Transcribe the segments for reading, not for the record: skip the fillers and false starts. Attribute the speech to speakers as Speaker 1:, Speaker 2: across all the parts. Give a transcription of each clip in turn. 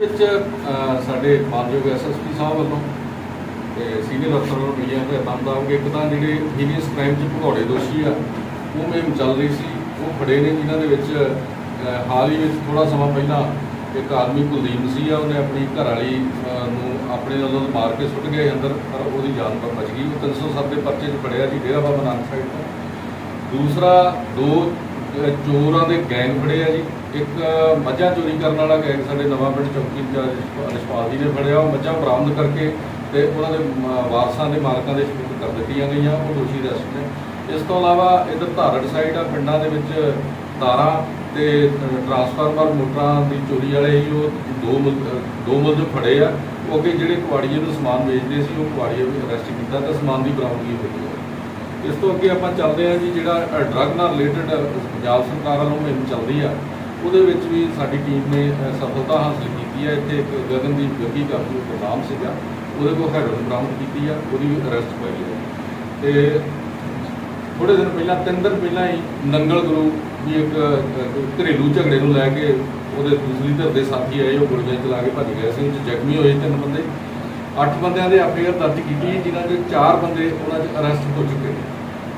Speaker 1: ਸਾਡੇ ਮਾਨਯੋਗ SSP ਸਾਹਿਬ ਵੱਲੋਂ ਤੇ ਸੀਨੀਅਰ ਅਫਸਰ ਵੱਲੋਂ ਮਿਲਿਆ ਹਦਾਇਤਾਂ ਮੁਤਾਬਕ ਇੱਕ ਤਾਂ ਜਿਹੜੇ ਹੀਨੀਅਸ ਕ੍ਰਾਈਮ 'ਚ ਭਗੌੜੇ ਦੋਸ਼ੀ ਆ ਉਹ ਮੁਹਿੰਮ ਚੱਲ ਰਹੀ ਸੀ, ਉਹ ਫੜੇ ਨੇ, ਜਿਨ੍ਹਾਂ ਦੇ ਵਿੱਚ ਹਾਲ ਹੀ ਵਿੱਚ ਥੋੜ੍ਹਾ ਸਮਾਂ ਪਹਿਲਾਂ ਇੱਕ ਆਦਮੀ ਕੁਲਦੀਪ ਮਸੀਹ ਆ, ਉਹਨੇ ਆਪਣੀ ਘਰ ਵਾਲੀ ਨੂੰ ਆਪਣੇ ਵੱਲੋਂ ਮਾਰ ਕੇ ਸੁੱਟ ਗਏ ਅੰਦਰ, ਪਰ ਉਹਦੀ ਜਾਨ ਪਰ ਬਚ ਗਈ। ਉਹ 307 ਦੇ ਪਰਚੇ 'ਚ ਫੜਿਆ ਜੀ, ਡੇਰਾ ਬਾਬਾ ਨਾਨਕ ਸਾਈਡ ਤੋਂ। ਦੂਸਰਾ, 2 ਚੋਰਾਂ ਦੇ ਗੈਂਗ ਫੜੇ ਆ ਜੀ। ਇੱਕ ਮੱਝਾਂ ਚੋਰੀ ਕਰਨ ਵਾਲਾ ਗੈਂਗ ਸਾਡੇ ਨਵਾਂ ਪਿੰਡ ਚੌਕੀ ਇੰਚਾਰਜ ਰਿਸ਼ਪਾਲ ਜੀ ਨੇ ਫੜਿਆ। ਉਹ ਮੱਝਾਂ ਬਰਾਮਦ ਕਰਕੇ ਤੇ ਉਹਨਾਂ ਦੇ ਵਾਰਸਾਂ ਦੇ ਮਾਲਕਾਂ ਦੇ ਸਪੁਰਦ ਕਰ ਦਿੱਤੀਆਂ ਗਈਆਂ, ਉਹ ਦੋਸ਼ੀ ਅਰੈਸਟ ਨੇ। ਇਸ ਤੋਂ ਇਲਾਵਾ ਇੱਧਰ ਧਾਰੜ ਸਾਈਡ ਆ, ਪਿੰਡਾਂ ਦੇ ਵਿੱਚ ਤਾਰਾਂ ਤੇ ਟਰਾਂਸਫਾਰਮਰ ਮੋਟਰਾਂ ਦੀ ਚੋਰੀ ਵਾਲੇ ਹੀ ਉਹ ਦੋ ਮੁਲਜ਼ਮ ਫੜੇ ਆ। ਉਹ ਅੱਗੇ ਜਿਹੜੇ ਕੁਆੜੀਏ ਨੂੰ ਸਮਾਨ ਵੇਚਦੇ ਸੀ, ਉਹ ਕੁਆੜੀਏ ਵੀ ਅਰੈਸਟ ਕੀਤਾ ਤੇ ਸਮਾਨ ਦੀ ਬਰਾਮਦਗੀ ਹੋਈ ਹੈ। ਇਸ ਤੋਂ ਅੱਗੇ ਆਪਾਂ ਚੱਲਦੇ ਹਾਂ ਜੀ, ਜਿਹੜਾ ਡਰੱਗ ਨਾਲ ਰਿਲੇਟਡ ਪੰਜਾਬ ਸਰਕਾਰ ਵੱਲੋਂ ਮੁਹਿੰਮ ਚੱਲਦੀ ਆ, ਉਹਦੇ ਵਿੱਚ ਵੀ ਸਾਡੀ ਟੀਮ ਨੇ ਸਫਲਤਾ ਹਾਸਲ ਕੀਤੀ ਹੈ। ਇੱਥੇ ਇੱਕ ਗਗਨਦੀਪ ਗੱਗੀ ਕਾਬੂ ਨਾਮ ਸੀਗਾ, ਉਹਦੇ ਕੋਲ ਹੈਰੋਇਨ ਬਰਾਮਦ ਕੀਤੀ ਆ, ਉਹਦੀ ਵੀ ਅਰੈਸਟ ਪਾਈ ਹੈ। ਤੇ ਥੋੜ੍ਹੇ ਦਿਨ ਪਹਿਲਾਂ 3 ਦਿਨ ਪਹਿਲਾਂ ਹੀ ਨੰਗਲ ਗੁਰੂ ਵੀ ਇੱਕ ਘਰੇਲੂ ਝਗੜੇ ਨੂੰ ਲੈ ਕੇ ਉਹਦੇ ਦੂਸਰੀ ਧਿਰ ਦੇ ਸਾਥੀ ਆਏ, ਉਹ ਗੋਲੀਆਂ ਚਲਾ ਕੇ ਭੱਜ ਗਏ ਸੀ। ਉਹ 'ਚ ਜ਼ਖਮੀ ਹੋਏ 3 ਬੰਦੇ। 8 ਬੰਦਿਆਂ ਦੇ FIR ਦਰਜ ਕੀਤੀ, ਜਿਨ੍ਹਾਂ 'ਚ 4 ਬੰਦੇ ਉਹਨਾਂ 'ਚ ਅਰੈਸਟ ਹੋ ਚੁੱਕੇ ਨੇ।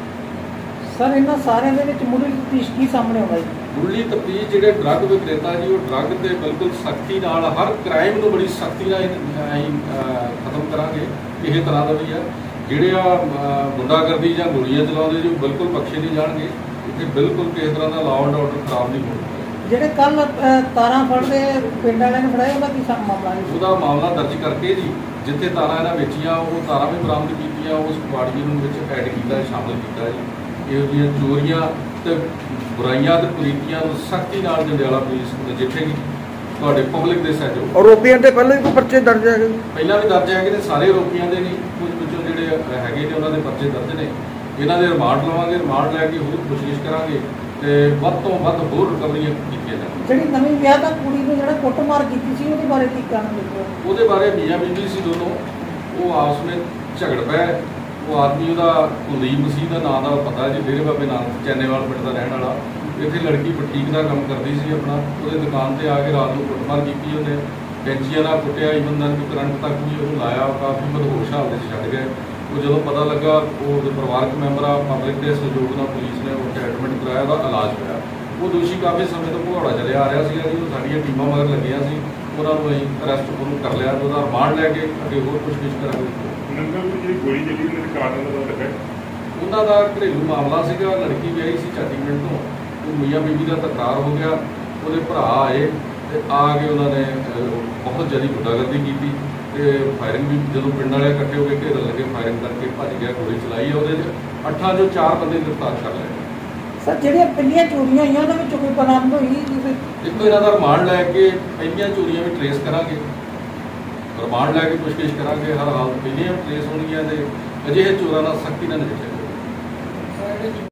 Speaker 2: ਸਰ, ਇਹਨਾਂ ਸਾਰਿਆਂ ਦੇ ਵਿੱਚ ਮੁੱਢਲੀ ਤਫਤੀਸ਼ ਕੀ ਸਾਹਮਣੇ ਆਉਂਦਾ ਜੀ?
Speaker 1: ਮੁੱਢਲੀ ਤਫਤੀਸ਼ ਜਿਹੜੇ ਡਰੱਗ ਵਿਕਰੇਤਾ ਜੀ, ਉਹ ਡਰੱਗ ਤੇ ਬਿਲਕੁਲ ਸਖਤੀ ਨਾਲ, ਹਰ ਕ੍ਰਾਈਮ ਨੂੰ ਬੜੀ ਸਖਤੀ ਨਾਲ ਅਸੀਂ ਖਤਮ ਕਰਾਂਗੇ, ਕਿਸੇ ਤਰ੍ਹਾਂ ਦਾ ਵੀ ਆ। ਜਿਹੜੇ ਆ ਗੁੰਡਾਗਰਦੀ ਜਾਂ ਗੋਲੀਆਂ ਚਲਾਉਂਦੇ ਜੀ, ਉਹ ਬਿਲਕੁਲ ਬਖਸ਼ੇ ਨਹੀਂ ਜਾਣਗੇ। ਇੱਥੇ ਬਿਲਕੁਲ ਕਿਸੇ ਤਰ੍ਹਾਂ ਦਾ ਲਾਅ ਐਂਡ ਆਰਡਰ ਖਰਾਬ ਨਹੀਂ ਹੋਣਾ।
Speaker 2: ਜਿਹੜੇ ਕੱਲ ਤਾਰਾਂ ਫੜਦੇ ਪਿੰਡ ਵਾਲਿਆਂ ਨੇ ਫੜਾਏ, ਉਹਦਾ ਕੀ ਮਾਮਲਾ ਹੈ? ਉਹਦਾ
Speaker 1: ਮਾਮਲਾ ਦਰਜ ਕਰਕੇ ਜੀ, ਜਿੱਥੇ ਤਾਰਾਂ ਇਹਨਾਂ ਵੇਚੀਆਂ, ਉਹ ਤਾਰਾਂ ਵੀ ਬਰਾਮਦ ਕੀਤੀਆਂ, ਉਸ ਕੁਆੜੀਏ ਨੂੰ ਵਿੱਚ ਐਡ ਕੀਤਾ, ਸ਼ਾਮਲ ਕੀਤਾ ਜੀ। ਇਹੋ ਜਿਹੀਆਂ ਚੋਰੀਆਂ ਤੇ ਬੁਰਾਈਆਂ ਤੇ ਕੁਰੀਤੀਆਂ ਨੂੰ ਸਖਤੀ ਨਾਲ ਜੰਡਿਆਲਾ ਪੁਲਿਸ ਨਜਿੱਠੇਗੀ ਤੁਹਾਡੇ ਪਬਲਿਕ ਦੇ ਸਹਿਯੋਗ।
Speaker 2: ਆਰੋਪੀਆਂ ਤੇ ਪਹਿਲਾਂ ਵੀ ਕੋਈ ਪਰਚੇ ਦਰਜ ਹੈਗੇ?
Speaker 1: ਪਹਿਲਾਂ ਵੀ ਦਰਜ ਹੈਗੇ ਨੇ, ਸਾਰੇ ਆਰੋਪੀਆਂ ਦੇ ਨਹੀਂ, ਕੁਝ ਵਿੱਚੋਂ ਜਿਹੜੇ ਹੈਗੇ ਨੇ ਉਹਨਾਂ ਦੇ ਪਰਚੇ ਦਰਜ ਨੇ। ਇਹਨਾਂ ਦੇ ਰਿਮਾਂਡ ਲਵਾਂਗੇ, ਰਿਮਾਂਡ ਲੈ ਕੇ ਹੋਰ ਕੋਸ਼ਿਸ਼ ਕਰਾਂਗੇ ਤੇ ਵੱਧ ਤੋਂ ਵੱਧ ਹੋਰ ਰਿਕਵਰੀਆਂ ਕੀਤੀਆਂ ਜਾਣ।
Speaker 2: ਜਿਹੜੀ ਨਵੀਂ ਵਿਆਹ ਦਾ ਕੁੜੀ ਨੂੰ ਜਿਹੜਾ ਕੁੱਟਮਾਰ ਕੀਤੀ ਸੀ, ਉਹਦੇ ਬਾਰੇ ਕੀ ਕਹਿਣਾ ਚਾਹੁੰਦੇ?
Speaker 1: ਉਹਦੇ ਬਾਰੇ ਮੀਆਂ ਬੀਬੀ ਸੀ ਦੋਨੋਂ, ਉਹ ਆਪਸ ਵਿੱਚ ਝਗੜ ਪਏ। ਉਹ ਆਦਮੀ, ਉਹਦਾ ਕੁਲਦੀਪ ਮਸੀਹ ਦਾ ਨਾਂ ਦਾ ਪਤਾ ਜੀ, ਡੇਰੇ ਬਾਬੇ ਨਾਨਕ ਚੈਨੇਵਾਲ ਪਿੰਡ ਦਾ ਰਹਿਣ ਵਾਲਾ। ਇੱਥੇ ਲੜਕੀ ਬੁਟੀਕ ਦਾ ਕੰਮ ਕਰਦੀ ਸੀ ਆਪਣਾ, ਉਹਦੇ ਦੁਕਾਨ ਤੇ ਆ ਕੇ ਰਾਤ ਨੂੰ ਕੁੱਟਮਾਰ ਕੀਤੀ ਉਹਨੇ, ਕੈਂਚੀਆਂ ਨਾਲ ਕੁੱਟਿਆ, ਈਵਨ ਨਾਲ ਕਰੰਟ ਤੱਕ ਵੀ ਉਹਨੂੰ ਲਾਇਆ। ਕਾਫੀ ਮਦਹੋਸ਼ ਹਾਲਤ 'ਚ ਛੱਡ ਗਏ। ਉਹ ਜਦੋਂ ਪਤਾ ਲੱਗਾ, ਉਹ ਪਰਿਵਾਰਕ ਮੈਂਬਰਾਂ ਪਬਲਿਕ ਦੇ ਸਹਿਯੋਗ ਨਾਲ ਪੁਲਿਸ ਨੇ ਉੱਥੇ ਐਡਮਿਟ ਕਰਾਇਆ, ਉਹਦਾ ਇਲਾਜ ਹੋਇਆ। ਉਹ ਦੋਸ਼ੀ ਕਾਫੀ ਸਮੇਂ ਤੋਂ ਭਗੌੜਾ ਚੱਲਿਆ ਆ ਰਿਹਾ ਸੀਗਾ ਜੀ। ਉਹ ਸਾਡੀਆਂ ਟੀਮਾਂ ਮਗਰ ਲੱਗੀਆਂ ਸੀ, ਉਹਨਾਂ ਨੂੰ ਅਸੀਂ ਅਰੈਸਟ ਉਹਨੂੰ ਕਰ ਲਿਆ, ਉਹਦਾ ਰਿਮਾਂਡ ਲੈ ਕੇ ਅੱਗੇ ਹੋਰ ਪੁੱਛਗਿੱਛ ਕਰਾਂਗੇ।
Speaker 3: ਨੰਗਲ ਦੀ ਜਿਹੜੀ ਗੋਲੀ ਚੱਲੀ, ਉਹਨਾਂ ਦੇ ਕਾਰਨ ਦਾ ਲੱਗਾ,
Speaker 1: ਉਹਨਾਂ ਦਾ ਘਰੇਲੂ ਮਾਮਲਾ ਸੀਗਾ। ਲੜਕੀ ਵਿਆਹੀ ਸੀ ਚਾਟੀ ਪਿੰਡ ਤੋਂ, ਉਹ ਮੀਆਂ ਬੀਬੀ ਦਾ ਤਕਰਾਰ ਹੋ ਗਿਆ। ਉਹਦੇ ਭਰਾ ਆਏ ਤੇ ਆ ਕੇ ਉਹਨਾਂ ਨੇ ਬਹੁਤ ਜ਼ਿਆਦਾ ਗੁੰਡਾਗਰਦੀ ਕੀਤੀ ਤੇ ਫਾਇਰਿੰਗ ਵੀ, ਜਦੋਂ ਪਿੰਡ ਵਾਲੇ ਇਕੱਠੇ ਹੋ ਕੇ ਘੇਰਨ ਲੱਗੇ, ਫਾਇਰਿੰਗ ਕਰਕੇ ਭੱਜ ਗਿਆ, ਗੋਲੀ ਚਲਾਈ। ਉਹਦੇ 'ਚ 8 'ਚੋਂ 4 ਬੰਦੇ ਗ੍ਰਿਫਤਾਰ ਕਰ ਲਏ।
Speaker 2: ਸਰ, ਜਿਹੜੀਆਂ ਪਹਿਲੀਆਂ ਚੋਰੀਆਂ ਹੋਈਆਂ ਉਹਨਾਂ ਵਿੱਚੋਂ ਕੋਈ ਬਰਾਮਦ ਹੋਈ?
Speaker 1: ਦੇਖੋ, ਇਹਨਾਂ ਦਾ ਰਿਮਾਂਡ ਲੈ ਕੇ ਪਹਿਲੀਆਂ ਚੋਰੀਆਂ ਵੀ ਟਰੇਸ ਕਰਾਂਗੇ, ਰਿਮਾਂਡ ਲੈ ਕੇ ਪੁੱਛਗਿੱਛ ਕਰਾਂਗੇ। ਹਰ ਹਾਲਤ ਪਹਿਲੀਆਂ ਟਰੇਸ ਹੋਣਗੀਆਂ ਤੇ ਅਜਿਹੇ ਚੋਰਾਂ ਨਾਲ ਸਖਤੀ ਨਾਲ ਨਜਿੱਠਿਆ ਜਾਵੇਗਾ।